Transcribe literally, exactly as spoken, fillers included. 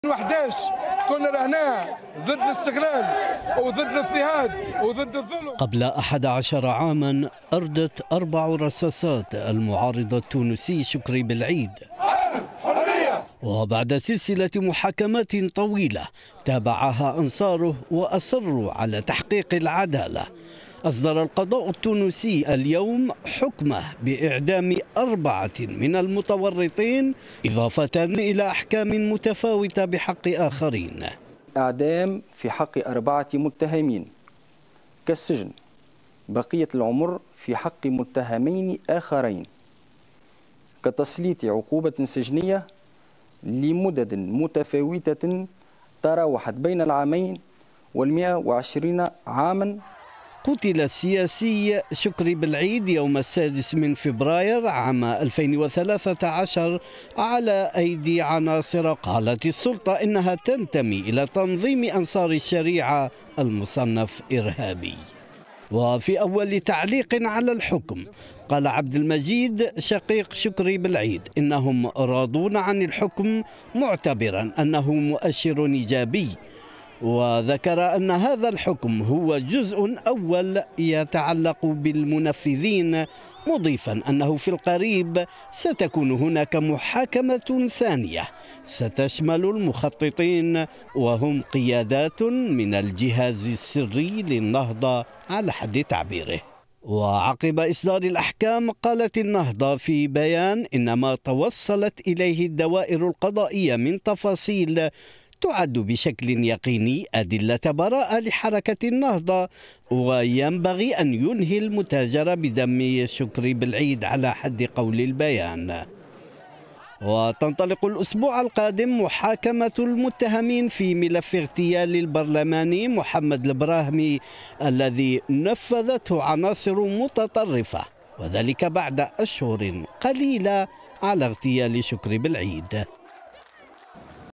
ألفين وأحد عشر كنا لهنا ضد الاستغلال وضد الاضطهاد وضد الظلم. قبل أحد عشر عاما أردت أربع رصاصات المعارض التونسي شكري بالعيد، وبعد سلسلة محاكمات طويلة تابعها أنصاره وأصروا على تحقيق العدالة، أصدر القضاء التونسي اليوم حكمه بإعدام أربعة من المتورطين، إضافة إلى أحكام متفاوتة بحق آخرين. إعدام في حق أربعة متهمين، كالسجن بقية العمر في حق متهمين آخرين، كتسليط عقوبة سجنية لمدد متفاوتة تراوحت بين العامين والمئة وعشرين عاما. قتل السياسي شكري بالعيد يوم السادس من فبراير عام ألفين وثلاثة عشر على أيدي عناصر قالت السلطة إنها تنتمي إلى تنظيم أنصار الشريعة المصنف إرهابي. وفي أول تعليق على الحكم قال عبد المجيد شقيق شكري بالعيد إنهم راضون عن الحكم، معتبرا أنه مؤشر إيجابي، وذكر أن هذا الحكم هو جزء أول يتعلق بالمنفذين، مضيفا أنه في القريب ستكون هناك محاكمة ثانية ستشمل المخططين وهم قيادات من الجهاز السري للنهضة على حد تعبيره. وعقب إصدار الأحكام قالت النهضة في بيان إن ما توصلت إليه الدوائر القضائية من تفاصيل تعد بشكل يقيني أدلة براءة لحركة النهضة، وينبغي أن ينهي المتاجرة بدم شكري بالعيد على حد قول البيان. وتنطلق الأسبوع القادم محاكمة المتهمين في ملف اغتيال البرلماني محمد البراهمي الذي نفذته عناصر متطرفة، وذلك بعد أشهر قليلة على اغتيال شكري بالعيد.